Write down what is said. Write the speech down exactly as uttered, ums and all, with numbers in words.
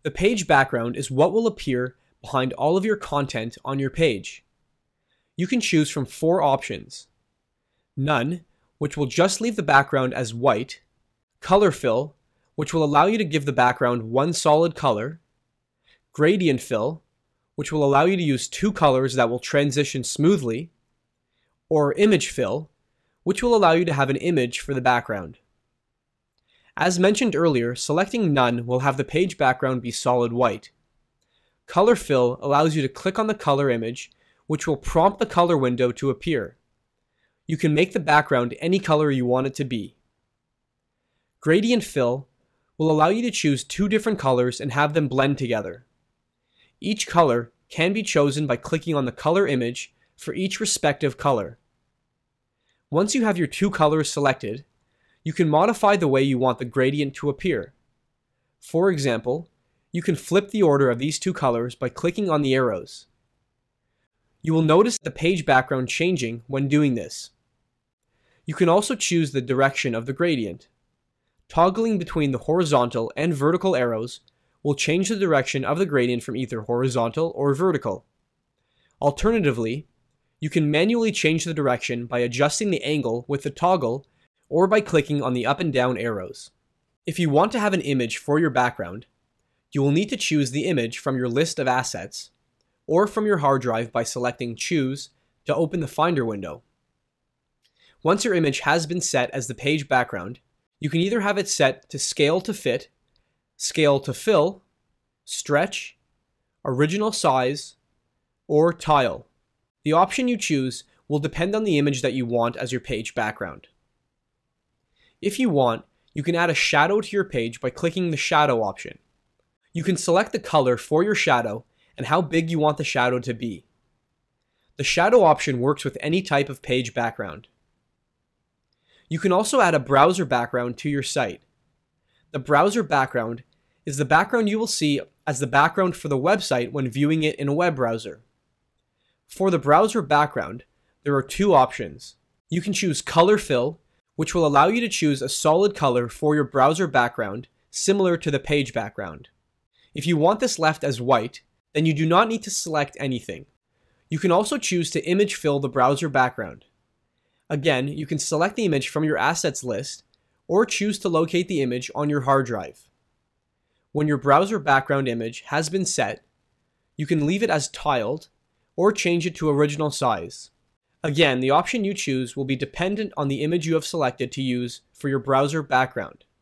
The page background is what will appear behind all of your content on your page. You can choose from four options: None, which will just leave the background as white; Color Fill, which will allow you to give the background one solid color; Gradient Fill, which will allow you to use two colors that will transition smoothly; or Image Fill, which will allow you to have an image for the background. As mentioned earlier, selecting None will have the page background be solid white. Color Fill allows you to click on the color image, which will prompt the color window to appear. You can make the background any color you want it to be. Gradient Fill will allow you to choose two different colors and have them blend together. Each color can be chosen by clicking on the color image for each respective color. Once you have your two colors selected, you can modify the way you want the gradient to appear. For example, you can flip the order of these two colors by clicking on the arrows. You will notice the page background changing when doing this. You can also choose the direction of the gradient. Toggling between the horizontal and vertical arrows will change the direction of the gradient from either horizontal or vertical. Alternatively, you can manually change the direction by adjusting the angle with the toggle or by clicking on the up and down arrows. If you want to have an image for your background, you will need to choose the image from your list of assets or from your hard drive by selecting Choose to open the Finder window. Once your image has been set as the page background, you can either have it set to Scale to Fit, Scale to Fill, Stretch, Original Size, or Tile. The option you choose will depend on the image that you want as your page background. If you want, you can add a shadow to your page by clicking the Shadow option. You can select the color for your shadow and how big you want the shadow to be. The shadow option works with any type of page background. You can also add a browser background to your site. The browser background is the background you will see as the background for the website when viewing it in a web browser. For the browser background, there are two options. You can choose Color Fill, which will allow you to choose a solid color for your browser background, similar to the page background. If you want this left as white, then you do not need to select anything. You can also choose to image fill the browser background. Again, you can select the image from your assets list, or choose to locate the image on your hard drive. When your browser background image has been set, you can leave it as tiled, or change it to original size. Again, the option you choose will be dependent on the image you have selected to use for your browser background.